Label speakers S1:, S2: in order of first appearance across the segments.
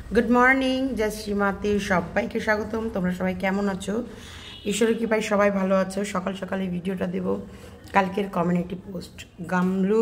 S1: Good morning, জয় শ্রীমাতে সবাইকে স্বাগতম। তোমরা সবাই কেমন আছো? ঈশ্বরের কৃপায় সবাই ভালো আছো। সকাল সকালে ভিডিওটা দেব কালকের কমিউনিটি পোস্ট। গামলু,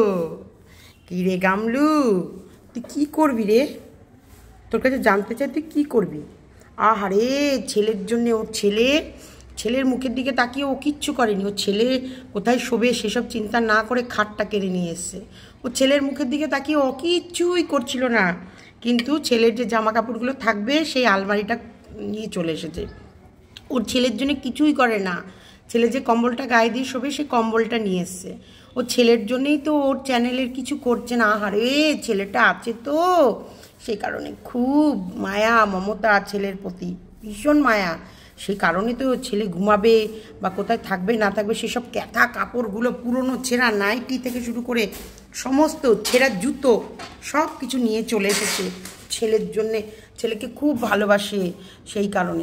S1: কী রে গামলু, তুই কী করবি রে? তোর কাছে জানতে চাই তুই কী করবি। আহারে, ছেলের জন্যে, ওর ছেলের মুখের দিকে তাকিয়ে ও কিচ্ছু করেনি। ওর ছেলে কোথায় শোবে সেসব চিন্তা না করে খাটটা কেড়ে নিয়ে এসছে। ও ছেলের মুখের দিকে তাকিয়ে ও কিচ্ছুই করছিল না, কিন্তু ছেলের যে জামা কাপড়গুলো থাকবে সেই আলমারিটা নিয়ে চলে এসেছে। ওর ছেলের জন্য কিছুই করে না। ছেলে যে কম্বলটা গায়ে দিয়ে শোবে সেই কম্বলটা নিয়ে এসছে। ওর ছেলের জন্যই তো ওর চ্যানেলের কিছু করছে না। আহারে, ছেলেটা আছে তো সেই কারণে খুব মায়া মমতা ছেলের প্রতি, ভীষণ মায়া। সেই কারণে তো ছেলে ঘুমাবে বা কোথায় থাকবে না থাকবে সেসব ক্যাথা কাপড়গুলো, পুরনো ছেঁড়া নাইটি থেকে শুরু করে সমস্ত ছেঁড়া জুতো সব কিছু নিয়ে চলে এসেছে ছেলের জন্যে। ছেলেকে খুব ভালোবাসে, সেই কারণে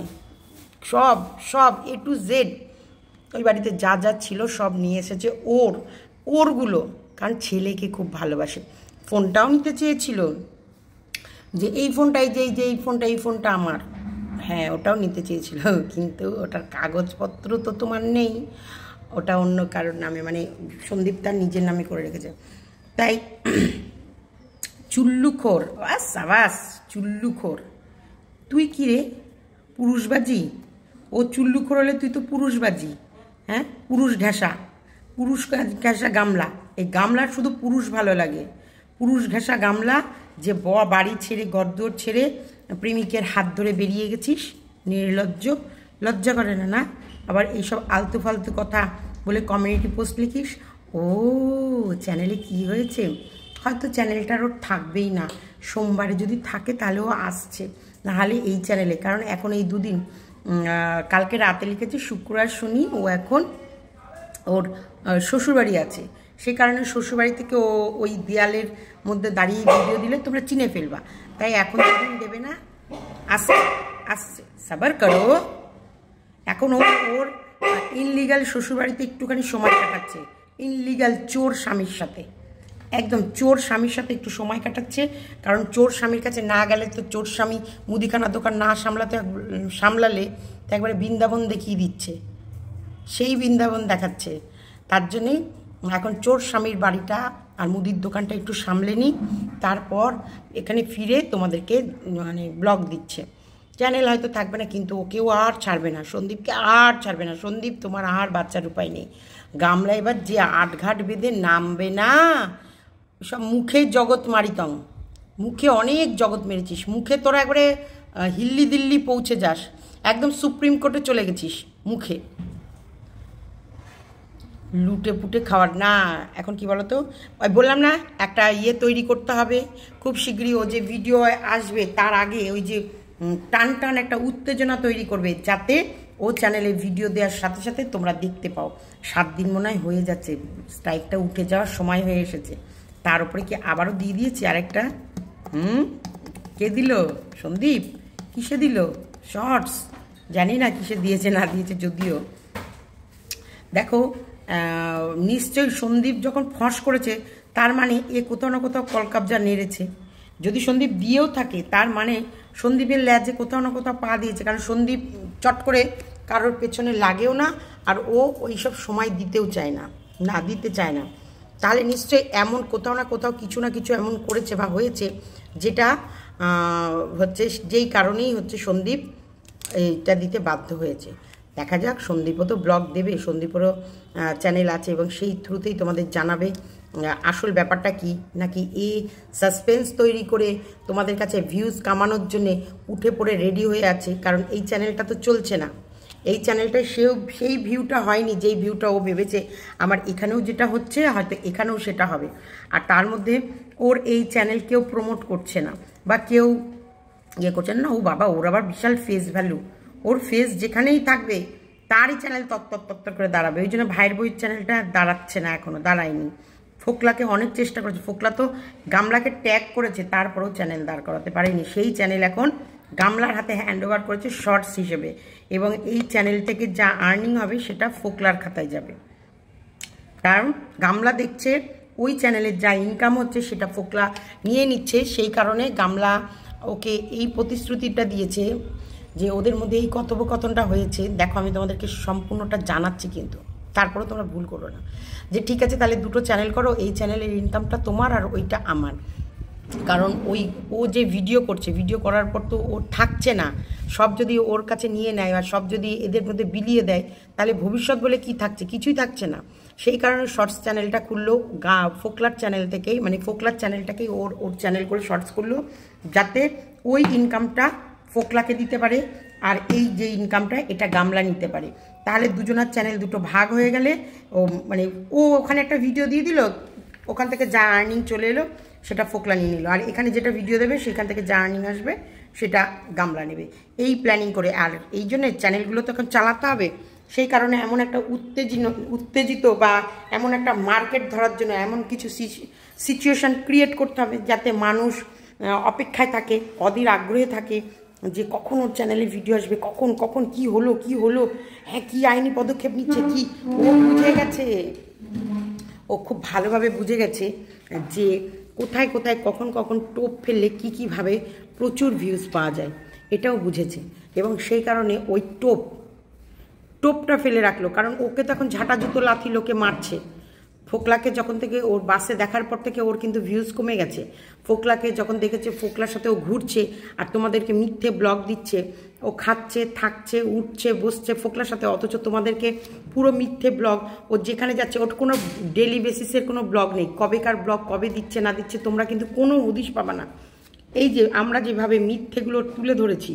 S1: সব এ টু জেড ওই বাড়িতে যা যা ছিল সব নিয়ে এসেছে ওরগুলো, কারণ ছেলেকে খুব ভালোবাসে। ফোনটাও নিতে চেয়েছিল, যে এই ফোনটা, এই ফোনটা আমার, হ্যাঁ ওটাও নিতে চেয়েছিল, কিন্তু ওটার কাগজপত্র তো তোমার নেই, ওটা অন্য কারোর নামে, মানে সন্দীপ তার নিজের নামে করে রেখেছে। তাই চুল্লুখোর, বাস চুল্লুখোর। তুই কি রে পুরুষবাজি? ও চুল্লুখোর হলে তুই তো পুরুষবাজি। হ্যাঁ, পুরুষ ঘেঁষা গামলা। এই গামলার শুধু পুরুষ ভালো লাগে, পুরুষ ঘেঁষা গামলা। যে বাড়ি ছেড়ে ঘরদোর ছেড়ে প্রেমিকের হাত ধরে বেরিয়ে গেছিস, নির্লজ্জ, লজ্জা করে না? না, আবার এইসব আলতু ফালতু কথা বলে কমিউনিটি পোস্ট লিখিস। ও চ্যানেলে কি হয়েছে, হয়তো চ্যানেলটার ওর থাকবেই না। সোমবারে যদি থাকে তাহলেও আসছে, নাহলে এই চ্যানেলে, কারণ এখন এই দুদিন, কালকে রাতে লিখেছে শুক্রবার শনি, ও এখন ওর শ্বশুরবাড়ি আছে, সেই কারণে শ্বশুরবাড়ি থেকে ও ওই দেয়ালের মধ্যে দাঁড়িয়ে ভিডিও দিলে তোমরা চিনে ফেলবা। তাই এখন দুদিন দেবে না, আসছে সাবার করো। এখন ওর ইনলিগাল শ্বশুরবাড়িতে একটুখানি সময় কাটাচ্ছে, ইনলিগাল চোর স্বামীর সাথে, একদম চোর স্বামীর সাথে একটু সময় কাটাচ্ছে। কারণ চোর স্বামীর কাছে না গেলে তো, চোর স্বামী মুদিখানা দোকান না সামলালে তো একবারে বৃন্দাবন দেখিয়ে দিচ্ছে, সেই বৃন্দাবন দেখাচ্ছে। তার জন্যেই এখন চোর স্বামীর বাড়িটা আর মুদির দোকানটা একটু সামলে নিই, তারপর এখানে ফিরে তোমাদেরকে মানে ব্লগ দিচ্ছে। চ্যানেল হয়তো থাকবে না, কিন্তু ওকেও আর ছাড়বে না, সন্দীপকে আর ছাড়বে না। সন্দীপ, তোমার আর বাচ্চার উপায় নেই। গামলা এবার যে আটঘাট বেঁধে নামবে না, সব মুখে জগৎ মারিতম, মুখে অনেক জগৎ মেরেছিস, মুখে তোরা একবারে হিল্লি দিল্লি পৌঁছে যাস, একদম সুপ্রিম কোর্টে চলে গেছিস মুখে। লুটে পুটে খাওয়ার না। এখন কি বলতো, ওই বললাম না একটা তৈরি করতে হবে খুব শীঘ্রই। ও যে ভিডিও আসবে তার আগে ওই যে টান একটা উত্তেজনা তৈরি করবে, যাতে ও চ্যানেলে ভিডিও দেওয়ার সাথে সাথে তোমরা দেখতে পাও। 7 দিন মনে হয় হয়ে যাচ্ছে, স্ট্রাইকটা উঠে যাওয়ার সময় হয়ে এসেছে। তার উপরে কি আবারও দিয়ে দিয়েছি আরেকটা। কে দিল? সন্দীপ। কিসে দিল? শর্টস, জানি না কিসে দিয়েছে না দিয়েছে। যদিও দেখো, নিশ্চয়ই সন্দীপ যখন ফস করেছে, তার মানে এ কোথাও না কোথাও কলকাবজা নেড়েছে। যদি সন্দীপ দিয়েও থাকে, তার মানে সন্দীপের ল্যাজে কোথাও না কোথাও পা দিয়েছে, কারণ সন্দীপ চট করে কারোর পেছনে লাগেও না, আর ও ওইসব সময় দিতেও চায় না, দিতে চায় না। তাহলে নিশ্চয়ই এমন কোথাও না কোথাও কিছু না কিছু এমন করেছে বা হয়েছে, যেটা হচ্ছে যেই কারণেই হচ্ছে সন্দীপ এইটা দিতে বাধ্য হয়েছে। দেখা যাক, সন্দীপও তো ব্লগ দেবে, সন্দীপেরও চ্যানেল আছে, এবং সেই থ্রুতেই তোমাদের জানাবে আসল ব্যাপারটা কি। নাকি সাসপেন্স তৈরি করে তোমাদের কাছে ভিউজ কামানোর জন্যে উঠে পড়ে রেডি হয়ে আছে। কারণ এই চ্যানেলটা তো চলছে না, এই চ্যানেলটায় সেই ভিউটা হয়নি যেই ভিউটা ও ভেবেছে আমার এখানেও যেটা হচ্ছে হয়তো এখানেও সেটা হবে। আর তার মধ্যে ওর এই চ্যানেল কেউ প্রমোট করছে না বা কেউ করছেন না। ও বাবা, ওর আবার বিশাল ফেস ভ্যালু, ওর ফেস যেখানেই থাকবে তারই চ্যানেল তত্তর করে দাঁড়াবে। ওই জন্য ভাইয়ের বইয়ের চ্যানেলটা দাঁড়াচ্ছে না, এখনও দাঁড়ায়নি। ফোকলাকে অনেক চেষ্টা করেছে, ফোকলা তো গামলাকে ট্যাগ করেছে, তারপরেও চ্যানেল দাঁড় করাতে পারেনি। সেই চ্যানেল এখন গামলার হাতে হ্যান্ড ওভার করেছে শর্টস হিসেবে, এবং এই চ্যানেল থেকে যা আর্নিং হবে সেটা ফোকলার খাতায় যাবে। কারণ গামলা দেখছে ওই চ্যানেলের যা ইনকাম হচ্ছে সেটা ফোকলা নিয়ে নিচ্ছে, সেই কারণে গামলা ওকে এই প্রতিশ্রুতিটা দিয়েছে যে ওদের মধ্যে এই কথোপকথনটা হয়েছে। দেখো আমি তোমাদেরকে সম্পূর্ণটা জানাচ্ছি, কিন্তু তারপরেও তোমরা ভুল করো না যে ঠিক আছে তাহলে দুটো চ্যানেল করো, এই চ্যানেলের ইনকামটা তোমার আর ওইটা আমার। কারণ ও যে ভিডিও করছে, ভিডিও করার পর তো ও থাকছে না, সব যদি ওর কাছে নিয়ে নেয় আর সব যদি এদের মধ্যে বিলিয়ে দেয় তাহলে ভবিষ্যৎ বলে কি থাকছে? কিছুই থাকছে না। সেই কারণে শর্টস চ্যানেলটা খুললো ফোকলার চ্যানেল থেকেই, মানে ফোকলার চ্যানেলটাকেই ওর চ্যানেল করে শর্টস করলো, যাতে ওই ইনকামটা ফোকলাকে দিতে পারে আর এই যে ইনকামটা এটা গামলা নিতে পারে। তাহলে দুজনার চ্যানেল দুটো ভাগ হয়ে গেলে ও মানে ও ওখানে একটা ভিডিও দিয়ে দিল, ওখান থেকে যা আর্নিং চলে এলো সেটা ফোকলা নিয়ে নিল, আর এখানে যেটা ভিডিও দেবে সেখান থেকে যা আর্নিং আসবে সেটা গামলা নেবে। এই প্ল্যানিং করে, আর এই জন্য চ্যানেলগুলো তো এখন চালাতে হবে, সেই কারণে এমন একটা উত্তেজিত বা এমন একটা মার্কেট ধরার জন্য এমন কিছু সিচুয়েশান ক্রিয়েট করতে হবে যাতে মানুষ অপেক্ষায় থাকে, অধীর আগ্রহে থাকে যে কখন ওর চ্যানেলে ভিডিও আসবে, কখন কখন কি হলো, হ্যাঁ কী আইনি পদক্ষেপ নিচ্ছে কি। ও বুঝে গেছে, ও খুব ভালোভাবে বুঝে গেছে যে কোথায় কোথায় কখন কখন টোপ ফেললে কীভাবে প্রচুর ভিউজ পাওয়া যায়, এটাও বুঝেছে। এবং সেই কারণে ওই টোপটা ফেলে রাখলো, কারণ ওকে তখন ঝাঁটা জুতো লাথি লোকে মারছে। ফোকলাকে যখন থেকে ওর বাসে দেখার পর থেকে ওর কিন্তু ভিউজ কমে গেছে। ফোকলাকে যখন দেখেছে ফোকলার সাথে ও ঘুরছে আর তোমাদেরকে মিথ্যে ব্লগ দিচ্ছে, ও খাচ্ছে থাকছে উঠছে বসছে ফোকলার সাথে, অথচ তোমাদেরকে পুরো মিথ্যে ব্লগ, ও যেখানে যাচ্ছে ওর কোনো ডেলি বেসিসের কোনো ব্লগ নেই, কবেকার ব্লগ কবে দিচ্ছে না দিচ্ছে তোমরা কিন্তু কোনো হদিশ পাবা না। এই যে আমরা যেভাবে মিথ্যেগুলো তুলে ধরেছি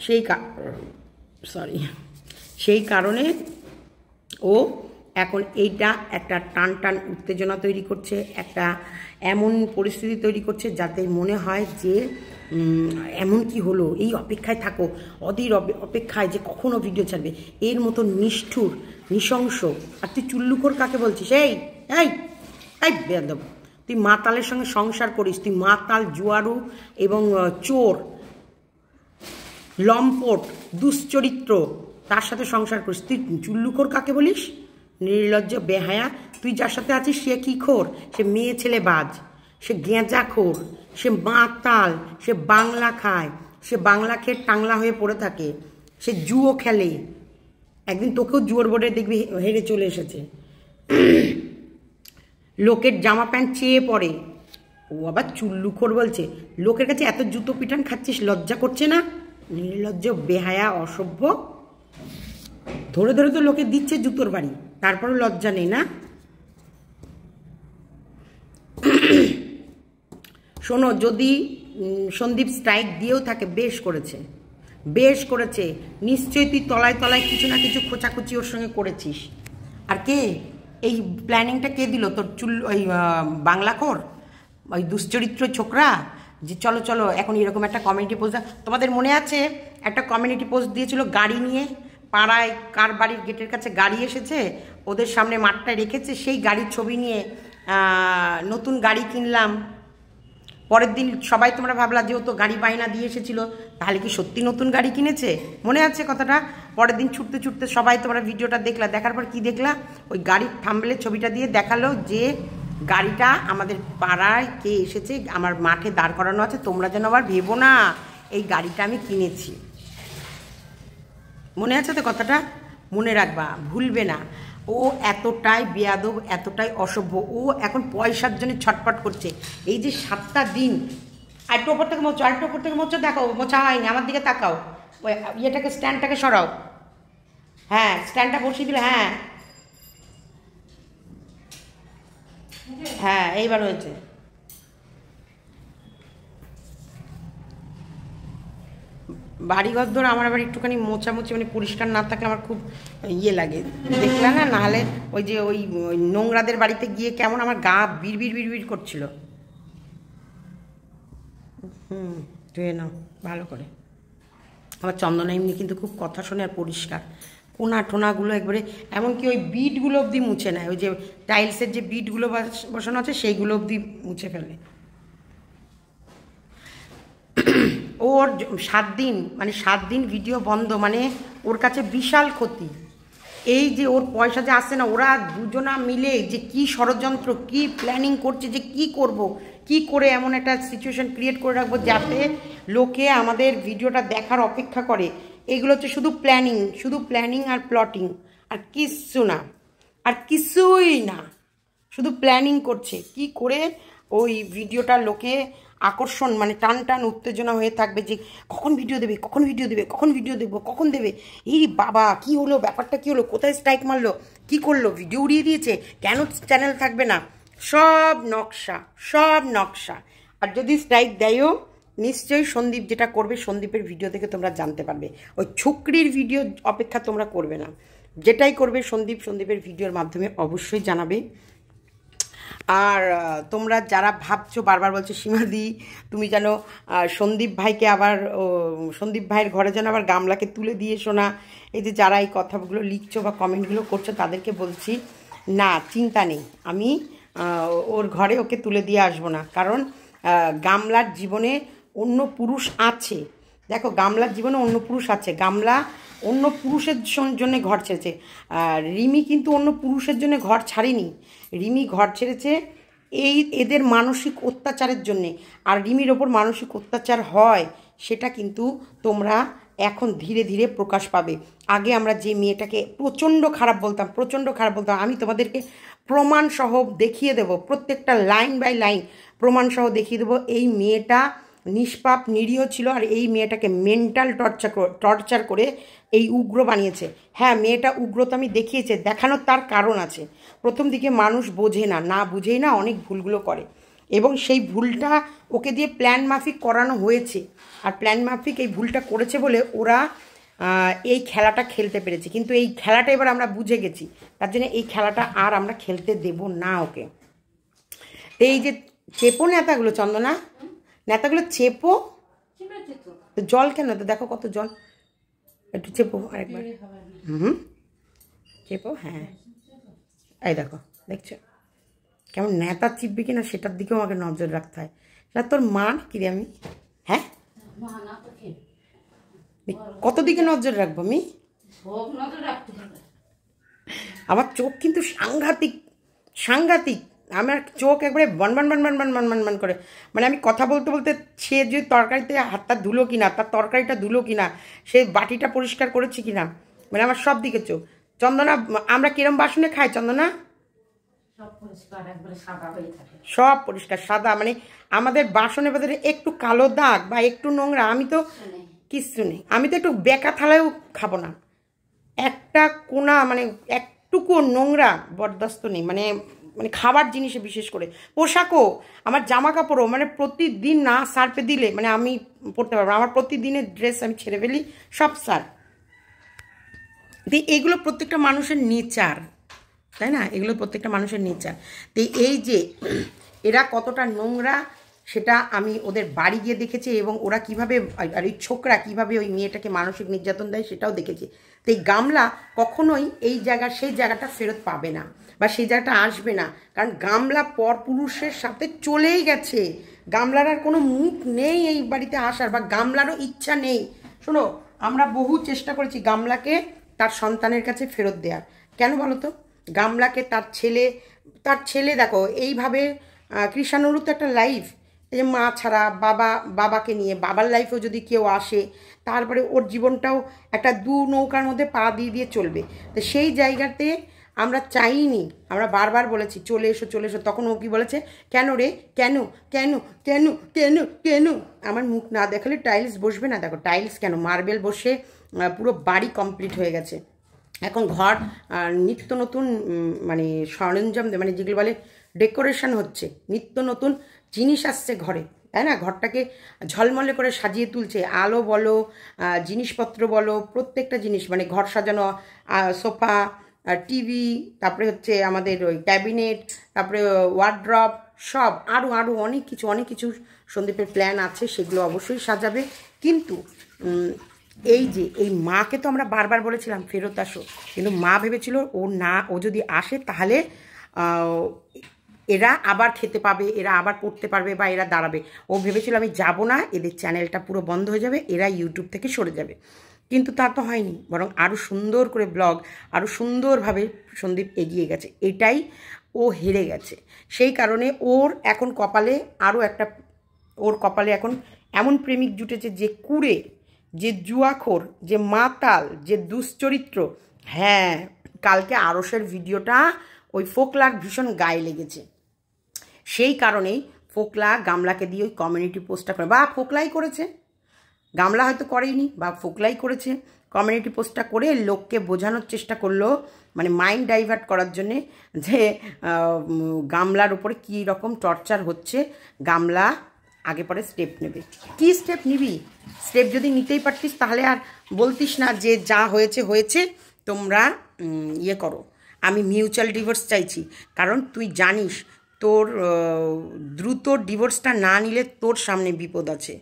S1: সেই কারণে ও এখন এইটা একটা টান উত্তেজনা তৈরি করছে, একটা এমন পরিস্থিতি তৈরি করছে যাতে মনে হয় যে এমন কি হলো, এই অপেক্ষায় থাকো, অধীর অপেক্ষায় যে কখনো ভিডিও ছাড়বে। এর মতো নিষ্ঠুর নৃশংস। আর তুই চুল্লুখোর কাকে বলছিস? এই বেয়াদব, তুই মাতালের সঙ্গে সংসার করিস, তুই মাতাল জুয়ারু এবং চোর লম্পট দুশ্চরিত্র, তার সাথে সংসার করিস। তুই চুল্লুখোর কাকে বলিস? নির্লজ্জ বেহায়া। তুই যার সাথে আছিস সে কি খোর? সে মেয়ে ছেলে বাজ, সে গেঁজাখোর, সে মাতাল, সে বাংলা খায়, সে বাংলা খেয়ে টাংলা হয়ে পড়ে থাকে, সে জুয়ো খেলে। একদিন তোকেও জুয়োর বোর্ডে দেখবি হেরে চলে এসেছে। লোকের জামা প্যান্ট চেয়ে পড়ে, ও আবার চুল্লুখোর বলছে। লোকের কাছে এত জুতো পিটান খাচ্ছিস, লজ্জা করছে না? নির্লজ্জ বেহায়া অসভ্য। ধরে ধরে তো লোকে দিচ্ছে জুতোর বাড়ি, তারপরও লজ্জা নেই না? শোনো, যদি সন্দীপ স্ট্রাইক দিয়েও থাকে, বেশ করেছে, নিশ্চয়ই তুই তলায় তলায় কিছু না কিছু খোঁচাখুচি ওর সঙ্গে করেছিস। আর কে এই প্ল্যানিংটা কে দিল তোর? ওই বাংলাখোর, ওই দুশ্চরিত্র ছোকরা, যে চলো এখন এরকম একটা কমিউনিটি পোস্ট। তোমাদের মনে আছে একটা কমিউনিটি পোস্ট দিয়েছিল গাড়ি নিয়ে, পাড়ায় কার বাড়ির গেটের কাছে গাড়ি এসেছে, ওদের সামনে মাঠটায় রেখেছে, সেই গাড়ির ছবি নিয়ে নতুন গাড়ি কিনলাম। পরের দিন সবাই তোমরা ভাবলা যে ও তো গাড়ি বায়না দিয়ে এসেছিল, তাহলে কি সত্যি নতুন গাড়ি কিনেছে? মনে আছে কথাটা? পরের দিন ছুটতে ছুটতে সবাই তোমরা ভিডিওটা দেখলা, দেখার পর কি দেখলা? ওই গাড়ির থাম্বনেলের ছবিটা দিয়ে দেখালো যে গাড়িটা আমাদের পাড়ায় কে এসেছে, আমার মাঠে দাঁড় করানো আছে, তোমরা যেন আবার ভেবো না এই গাড়িটা আমি কিনেছি। মনে আছে তো কথাটা? মনে রাখবা, ভুলবে না। ও এতটাই বেয়াদব, এতটাই অসভ্য। ও এখন পয়সার জন্য ছটপট করছে। এই যে 7টা দিন, আরেকটু ওপর থেকে মোচো, দেখো মোছা হয়নি, আমার দিকে তাকাও, ওই ইয়েটাকে স্ট্যান্ডটাকে সরাও, হ্যাঁ স্ট্যান্ডটা বসিয়ে দিলে, হ্যাঁ এইবার হয়েছে। বাড়িঘর ধরে আমার আবার একটুখানি মোছামুছি মানে পরিষ্কার না থাকলে আমার খুব ইয়ে লাগে, দেখলে না? নাহলে ওই যে ওই নোংরাদের বাড়িতে গিয়ে কেমন আমার গা বিড়বিড় করছিল। ধুয়ে নাও ভালো করে। আমার চন্দনা এমনি কিন্তু খুব কথা শোনে আর পরিষ্কার, কোনা টোনাগুলো একবারে, এমনকি ওই বিটগুলো অবধি মুছে নেয়, ওই যে টাইলসের যে বিটগুলো বসানো আছে সেইগুলো অবধি মুছে ফেলে। ওর 7 দিন ভিডিও বন্ধ, মানে ওর কাছে বিশাল ক্ষতি। এই যে ওর পয়সা যে আসছে না, ওরা দুজনা মিলে যে কি ষড়যন্ত্র, কি প্ল্যানিং করছে, যে কি করব, কি করে এমন একটা সিচুয়েশন ক্রিয়েট করে রাখবো যাতে লোকে আমাদের ভিডিওটা দেখার অপেক্ষা করে, এগুলো হচ্ছে শুধু প্ল্যানিং আর প্লটিং, আর কিচ্ছু না, আর কিছুই না, শুধু প্ল্যানিং করছে কি করে ওই ভিডিওটা লোকে আকর্ষণ মানে টান টান উত্তেজনা হয়ে থাকবে যে কখন ভিডিও দেবে, কখন ভিডিও দেবে, কখন ভিডিও দেবো, কখন দেবে, এই বাবা কি হলো, ব্যাপারটা কি হলো, কোথায় স্ট্রাইক মারলো, কি করলো, ভিডিও উড়িয়ে দিয়েছে, কেন চ্যানেল থাকবে না, সব নকশা। আর যদি স্ট্রাইক দেয়ও নিশ্চয়ই সন্দীপ যেটা করবে, সন্দীপের ভিডিও থেকে তোমরা জানতে পারবে, ওই ছুকরির ভিডিও অপেক্ষা তোমরা করবে না, যেটাই করবে সন্দীপের ভিডিওর মাধ্যমে অবশ্যই জানাবে। আর তোমরা যারা ভাবছো, বারবার বলছো সীমাদি তুমি যেন সন্দীপ ভাইকে আবার সন্দীপ ভাইয়ের ঘরে যেন আবার গামলাকে তুলে দিয়ে শোনা, এই যে যারা এই কথাগুলো লিখছো বা কমেন্টগুলো করছো তাদেরকে বলছি না, চিন্তা নেই, আমি ওর ঘরে ওকে তুলে দিয়ে আসবো না, কারণ গামলার জীবনে অন্য পুরুষ আছে। দেখো গামলার জীবনে অন্য পুরুষ আছে, গামলা অন্য পুরুষের জন্য ঘর ছেড়েছে, রিমি কিন্তু অন্য পুরুষের জন্য ঘর ছাড়েনি, রিমি ঘর ছেড়েছে এদের মানসিক অত্যাচারের জন্যে। আর রিমির ওপর মানসিক অত্যাচার হয় সেটা কিন্তু তোমরা এখন ধীরে ধীরে প্রকাশ পাবে। আগে আমরা যে মেয়েটাকে প্রচণ্ড খারাপ বলতাম, আমি তোমাদেরকে প্রমাণসহ দেখিয়ে দেব, প্রত্যেকটা লাইন বাই লাইন প্রমাণসহ দেখিয়ে দেবো এই মেয়েটা নিষ্পাপ নিরীহ ছিল, আর এই মেয়েটাকে মেন্টাল টর্চার করে এই উগ্র বানিয়েছে। হ্যাঁ, মেয়েটা উগ্রতা আমি দেখিয়েছে, দেখানোর তার কারণ আছে। প্রথম দিকে মানুষ বোঝে না বুঝেই না অনেক ভুলগুলো করে, এবং সেই ভুলটা ওকে দিয়ে প্ল্যান মাফিক করানো হয়েছে, আর প্ল্যান মাফিক এই ভুলটা করেছে বলে ওরা এই খেলাটা খেলতে পেরেছে। কিন্তু এই খেলাটা এবার আমরা বুঝে গেছি, তার জন্য এই খেলাটা আর আমরা খেলতে দেব না ওকে। এই যে চেপো নেতাগুলো, চন্দনা নেতাগুলো চেপো, তো জল কেন, তো দেখো কত জল, একটু চেপো আরেকবার, চেপো, হ্যাঁ এই দেখো, দেখছো কেমন নেতা চিপবে কিনা সেটার দিকেও আমাকে নজর রাখতে হয়। সেটা তোর মা নাকি রে আমি, হ্যাঁ কত দিকে নজর রাখবো আমি, আমার চোখ কিন্তু সাংঘাতিক, আমার চোখ একবারে বন করে, মানে আমি কথা বলতে বলতে সে যে তরকারিতে হাতটা ধুলো কিনা, তার তরকারিটা ধুলো কিনা, সে বাটিটা পরিষ্কার করেছে কিনা, মানে আমার সব দিকে চোখ। চন্দনা আমরা কিরম বাসনে খাই চন্দনা, সব পরিষ্কার সাদা, মানে আমাদের বাসনের ভেতরে একটু কালো দাগ বা একটু নোংরা আমি তো কিচ্ছু নেই, আমি তো একটু বেকা থালায়ও খাবো না, একটা কোনা মানে একটুকু নোংরা বরদাস্ত নেই, মানে খাবার জিনিসে বিশেষ করে, পোশাকও আমার জামা কাপড়ও, মানে প্রতিদিন না সার্ফে দিলে মানে আমি পরতে পারবো, আমার প্রতিদিনের ড্রেস আমি ছেড়ে ফেলি সব সার্ফ দিয়ে। এগুলো প্রত্যেকটা মানুষের নেচার, তাই না, এগুলো প্রত্যেকটা মানুষের নেচার। তো এই যে এরা কতটা নোংরা সেটা আমি ওদের বাড়ি গিয়ে দেখেছি, এবং ওরা কিভাবে আর ওই ছোকরা কীভাবে ওই মেয়েটাকে মানসিক নির্যাতন দেয় সেটাও দেখেছি। তো এই গামলা কখনোই সেই জায়গাটা ফেরত পাবে না, বা সেই জায়গাটা আসবে না, কারণ গামলা পরপুরুষের সাথে চলেই গেছে, গামলার আর কোনো মুখ নেই এই বাড়িতে আসার, বা গামলারও ইচ্ছা নেই। শোনো, আমরা বহু চেষ্টা করেছি গামলাকে তার সন্তানের কাছে ফেরত দেওয়ার, কেন বলো তো, গামলাকে তার ছেলে দেখো এইভাবে, কৃষাণুরও তো একটা লাইফ, এই যে মা ছাড়া বাবাকে নিয়ে, বাবার লাইফেও যদি কেউ আসে তারপরে ওর জীবনটাও একটা দু নৌকার মধ্যে পা দিয়ে চলবে। তো সেই জায়গাতে আমরা চাইনি, আমরা বারবার বলেছি চলে এসো, তখন ও কি বলেছে, কেন রে, কেন আমার মুখ না দেখালে টাইলস বসবে না, দেখো টাইলস কেন, মার্বেল বসে পুরো বাড়ি কমপ্লিট হয়ে গেছে। এখন ঘর নিত্য নতুন মানে সরঞ্জাম, মানে যেগুলো বলে ডেকোরেশন হচ্ছে, নিত্য নতুন জিনিস আসছে ঘরে, তাই না, ঘরটাকে ঝলমলে করে সাজিয়ে তুলছে, আলো বলো, জিনিসপত্র বলো, প্রত্যেকটা জিনিস, মানে ঘর সাজানো, সোফা, টিভি, তারপরে হচ্ছে আমাদের ওই ক্যাবিনেট, তারপরে ওয়ার্ড্রপ, সব আরও অনেক কিছু সন্দীপের প্ল্যান আছে, সেগুলো অবশ্যই সাজাবে। কিন্তু এই যে এই মাকে তো আমরা বারবার বলেছিলাম ফেরত আসো, কিন্তু মা ভেবেছিল ও যদি আসে তাহলে এরা আবার খেতে পাবে, এরা আবার পড়তে পারবে, বা এরা দাঁড়াবে। ও ভেবেছিল আমি যাব না, এদের চ্যানেলটা পুরো বন্ধ হয়ে যাবে, এরা ইউটিউব থেকে সরে যাবে, কিন্তু তা তো হয়নি, বরং আরও সুন্দর করে ব্লগ, আরও সুন্দরভাবে সন্দীপ এগিয়ে গেছে, এটাই ও হেরে গেছে। সেই কারণে ওর এখন কপালে এখন এমন প্রেমিক জুটেছে যে কুড়ে, যে জুয়াখোর, যে মাতাল, যে দুশ্চরিত্র। হ্যাঁ, কালকে আরসের ভিডিওটা ওই ফোকলার ভীষণ গায়ে লেগেছে। সেই কারণেই ফোকলা গামলাকে দিয়ে ওই কমিউনিটি পোস্টটা করে, বা ফোকলাই করেছে, গামলা হয়তো করেনি, বা ফোকলাই করেছে। কমিউনিটি পোস্টটা করে লোককে বোঝানোর চেষ্টা করলো, মানে মাইন্ড ডাইভার্ট করার জন্যে, যে গামলার উপরে কী রকম টর্চার হচ্ছে, গামলা আগে পরে স্টেপ নেবে। কি স্টেপ নিবি? স্টেপ যদি নিতেই পারতিস তাহলে আর বলতিস না যে যা হয়েছে হয়েছে, তোমরা ইয়ে করো, আমি মিউচুয়াল ডিভোর্স চাইছি। কারণ তুই জানিস তোর দ্রুত ডিভোর্সটা না নিলে তোর সামনে বিপদ আছে।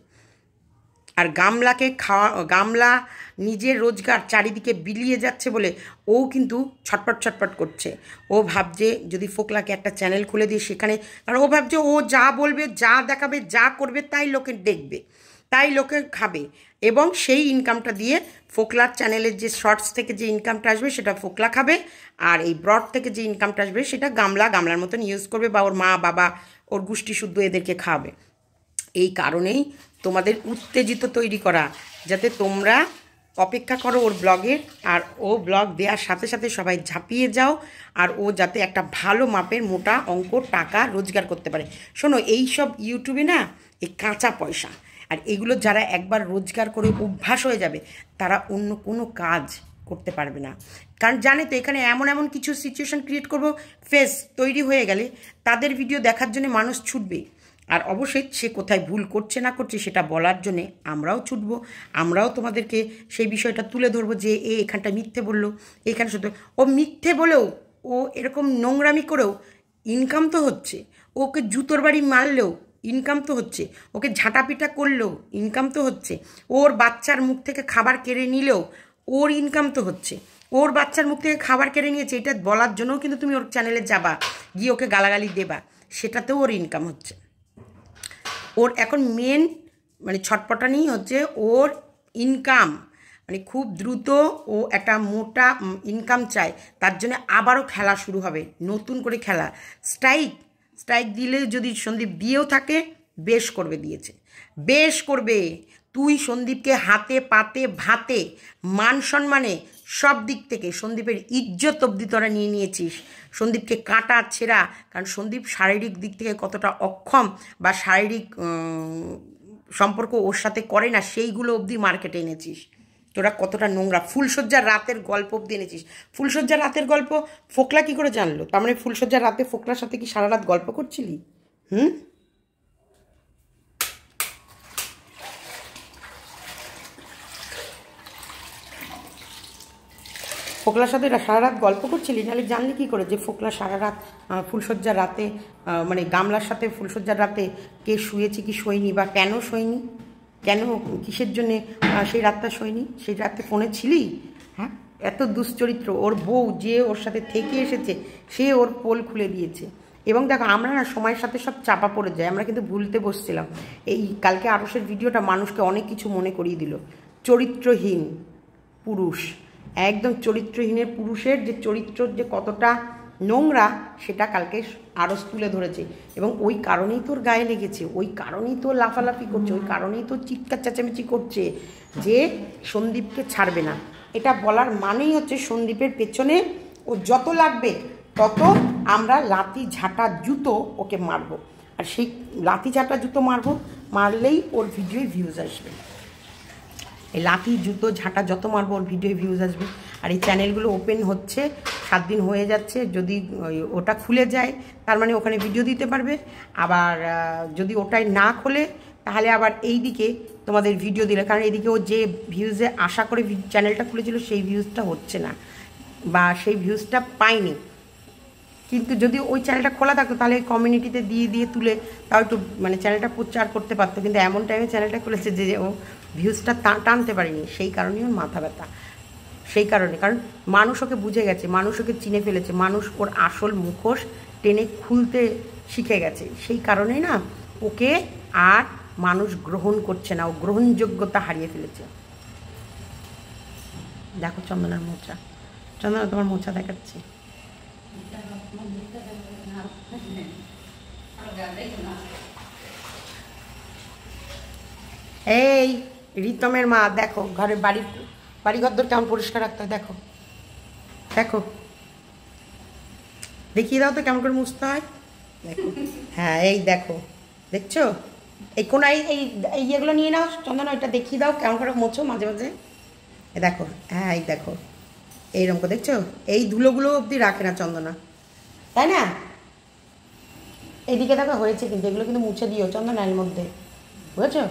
S1: আর গামলাকে গামলা নিজের রোজগার চারিদিকে বিলিয়ে যাচ্ছে বলে ও কিন্তু ছটপট ছটপট করছে। ও ভাবছে যদি ফোকলাকে একটা চ্যানেল খুলে দিয়ে সেখানে, কারণ ও ভাবছে ও যা বলবে, যা দেখাবে, যা করবে তাই লোকে দেখবে, তাই লোকে খাবে, এবং সেই ইনকামটা দিয়ে ফোকলার চ্যানেলের যে শর্টস থেকে যে ইনকামটা আসবে সেটা ফোকলা খাবে, আর এই ব্রড থেকে যে ইনকামটা আসবে সেটা গামলার মতন ইউজ করবে, বা ওর মা বাবা, ওর গোষ্ঠী শুদ্ধ এদেরকে খাওয়াবে। এই কারণেই তোমাদের উত্তেজিত তৈরি করা, যাতে তোমরা অপেক্ষা করো ওর ব্লগের, আর ও ব্লগ দেওয়ার সাথে সাথে সবাই ঝাঁপিয়ে যাও, আর ও যাতে একটা ভালো মাপের মোটা অঙ্ক টাকা রোজগার করতে পারে। শোনো, এই সব ইউটিউবে না এই কাঁচা পয়সা, আর এগুলো যারা একবার রোজগার করে অভ্যাস হয়ে যাবে তারা অন্য কোনো কাজ করতে পারবে না। কারণ জানে তো এখানে এমন এমন কিছু সিচুয়েশান ক্রিয়েট করবো, ফেস তৈরি হয়ে গেলে তাদের ভিডিও দেখার জন্য মানুষ ছুটবে। আর অবশ্যই সে কোথায় ভুল করছে না করছে সেটা বলার জন্যে আমরাও ছুটবো, আমরাও তোমাদেরকে সেই বিষয়টা তুলে ধরবো যে এখানটা মিথ্যে বললো, এখানে শুধু ও মিথ্যে বলেও, ও এরকম নোংরামি করেও ইনকাম তো হচ্ছে, ওকে জুতোর বাড়ি মারলেও ইনকাম তো হচ্ছে, ওকে ঝাঁটাপিটা করলেও ইনকাম তো হচ্ছে, ওর বাচ্চার মুখ থেকে খাবার কেড়ে নিলেও ওর ইনকাম তো হচ্ছে। ওর বাচ্চার মুখ থেকে খাবার কেড়ে নিয়েছে এটা বলার জন্যও কিন্তু তুমি ওর চ্যানেলে যাবা, গিয়ে ওকে গালাগালি দেবা, সেটাতেও ওর ইনকাম হচ্ছে। ওর এখন মেন মানে ছটপটানি হচ্ছে ওর ইনকাম, মানে খুব দ্রুত ও একটা মোটা ইনকাম চায়, তার জন্য আবারও খেলা শুরু হবে, নতুন করে খেলা। স্ট্রাইক দিলে যদি সন্দীপ দিয়েও থাকে, বেশ করবে, দিয়েছে, বেশ করবে। তুই সন্দীপকে হাতে পাতে ভাতে মান সম্মানে সব দিক থেকে সন্দীপের ইজ্জত অবধি তোরা নিয়ে নিয়েছিস। সন্দীপকে কাটা ছেঁড়া, কারণ সন্দীপ শারীরিক দিক থেকে কতটা অক্ষম বা শারীরিক সম্পর্ক ওর সাথে করে না, সেইগুলো অবধি মার্কেটে এনেছিস। তোরা কতটা নোংরা, ফুলশয্যার রাতের গল্প অবধি এনেছিস। ফুলশয্যার রাতের গল্প ফোকলা কী করে জানলো? তার মানে ফুলশয্যার রাতে ফোকলার সাথে কি সারা রাত গল্প করছিলি? ফোকলার সাথে সারা রাত গল্প করছিলি? নাহলে জানলি কী করে যে ফোকলা সারা রাত ফুলশয্যার রাতে, মানে গামলার সাথে ফুলশয্যার রাতে কে শুয়েছে কি শোয়নি, বা কেন শোয়নি, কেন কিসের জন্যে সেই রাতটা শোয়নি? সেই রাতে ফোনে ছিলি? হ্যাঁ, এত দুশ্চরিত্র। ওর বউ যে ওর সাথে থেকে এসেছে সে ওর পোল খুলে দিয়েছে। এবং দেখো, আমরা না সময়ের সাথে সব চাপা পড়ে যাই, আমরা কিন্তু ভুলতে বসছিলাম। এই কালকে আরসের ভিডিওটা মানুষকে অনেক কিছু মনে করিয়ে দিল। চরিত্রহীন পুরুষ, একদম চরিত্রহীনের পুরুষের যে চরিত্র যে কতটা নোংরা সেটা কালকে আরস তুলে ধরেছে, এবং ওই কারণেই তোর গায়ে লেগেছে, ওই কারণেই তো লাফালাফি করছে, ওই কারণেই তো চিৎকার চেঁচামেচি করছে যে সন্দীপকে ছাড়বে না। এটা বলার মানেই হচ্ছে সন্দীপের পেছনে ও যত লাগবে তত আমরা লাথি ঝাঁটা জুতো ওকে মারবো, আর সেই লাথি ঝাঁটা জুতো মারলেই ওর ভিডিওয় ভিউজ আসবে। এই লাথি জুতো ঝাঁটা যত মারবো ওর ভিডিও ভিউজ আসবে। আর এই চ্যানেলগুলো ওপেন হচ্ছে, 7 দিন হয়ে যাচ্ছে, যদি ওটা খুলে যায় তার মানে ওখানে ভিডিও দিতে পারবে। আবার যদি ওটাই না খোলে তাহলে আবার এই দিকে তোমাদের ভিডিও দিলে, কারণ এইদিকে ও যে ভিউজে আশা করে চ্যানেলটা খুলেছিল সেই ভিউজটা হচ্ছে না, বা সেই ভিউজটা পায়নি। কিন্তু যদি ওই চ্যানেলটা খোলা থাকতো তাহলে কমিউনিটিতে দিয়ে তুলে তাও একটু মানে চ্যানেলটা প্রচার করতে পারতো, কিন্তু এমন টাইমে চ্যানেলটা খুলেছে যে ও ভিউজটা টানতে পারেনি, সেই কারণেই ওর মাথা ব্যথা। সেই কারণে, কারণ মানুষ ওকে বুঝে গেছে, মানুষ ওকে চিনে ফেলেছে, মানুষ ওর আসল মুখোশ টেনে খুলতে শিখে গেছে। সেই কারণেই না ওকে আর মানুষ গ্রহণ করছে না, ও গ্রহণযোগ্যতা হারিয়ে ফেলেছে। দেখো চন্দনার মোচা, চন্দনা তোমার মোচা দেখাচ্ছি। এই রিতমের মা দেখো ঘরের বাড়িঘর কেমন পরিষ্কার রাখতে হয়, দেখো দেখো, দেখিয়ে দাও তো কেমন করে মুছতে হয়, দেখো। হ্যাঁ এই দেখো, দেখছো এই কোন এই ইয়েগুলো নিয়ে নাও চন্দনা, ওইটা দেখিয়ে দাও কেমন করে মোছো মাঝে মাঝে। দেখো হ্যাঁ এই দেখো এইরকম করে, দেখছো এই ধুলোগুলো অবধি রাখে না চন্দনা, তাই না? এইদিকে দেখো হয়েছে, কিন্তু এগুলো কিন্তু মুছে দিও চন্দনা এর মধ্যে, বুঝেছো?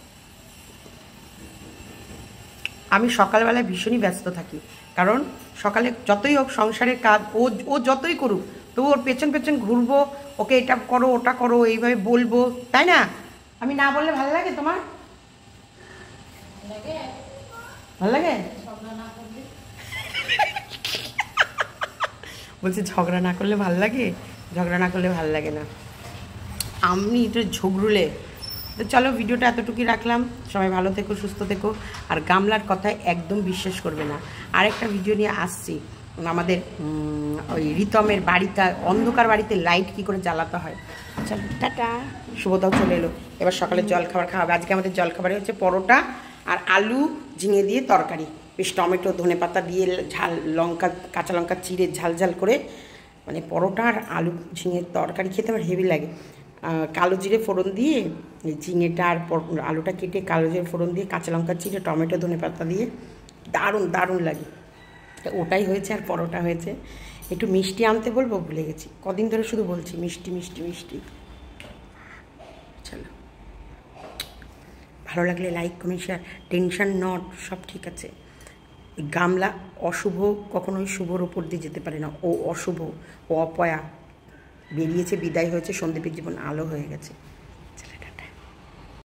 S1: আমি সকালবেলায় ভীষণই ব্যস্ত থাকি, কারণ সকালে যতই হোক সংসারের কাজ ও যতই করুক, তবু ওর পেছন পেছন ঘুরবো, ওকে এটা করো ওটা করো এইভাবে বলবো, তাই না? আমি না বললে ভালো লাগে তোমার? ভালো লাগে? বলছি ঝগড়া না করলে ভাল লাগে? ঝগড়া না করলে ভাল লাগে না, আমি এটা ঝগড়ুলে। তো চলো ভিডিওটা এতটুকুই রাখলাম, সবাই ভালো থেকো সুস্থ থেকো, আর গামলার কথায় একদম বিশ্বাস করবে না। আরেকটা ভিডিও নিয়ে আসছি, আমাদের ওই রিতমের বাড়িটা, অন্ধকার বাড়িতে লাইট কী করে জ্বালাতে হয়। চলো টাটা, শুভদাও চলে এলো, এবার সকালে জলখাবার খাওয়াবে। আজকে আমাদের জলখাবারে হচ্ছে পরোটা আর আলু ঝিঙে দিয়ে তরকারি, বেশ টমেটো ধনেপাতা দিয়ে ঝাল লঙ্কা কাঁচা লঙ্কা চিড়ে ঝাল ঝাল করে, মানে পরোটা আর আলু ঝিঙের তরকারি খেতে আমার হেভি লাগে। কালো জিরে ফোড়ন দিয়ে ঝিঙেটা আর আলুটা কেটে কালো জিরে ফোড়ন দিয়ে কাঁচা লঙ্কা চিড়ে টমেটো ধনেপাতা দিয়ে দারুণ দারুণ লাগে। ওটাই হয়েছে, আর পরোটা হয়েছে। একটু মিষ্টি আনতে বলবো, ভুলে গেছি, কদিন ধরে শুধু বলছি মিষ্টি মিষ্টি মিষ্টি। চলো, ভালো লাগলে like comment share, tension not, সব ঠিক আছে। গামলা অশুভ কখনোই শুভর ওপর দিয়ে যেতে পারে না, ও অশুভ, ও অপয়া, বেরিয়েছে বিদায় হয়েছে, সন্দীপের জীবন আলো হয়ে গেছে।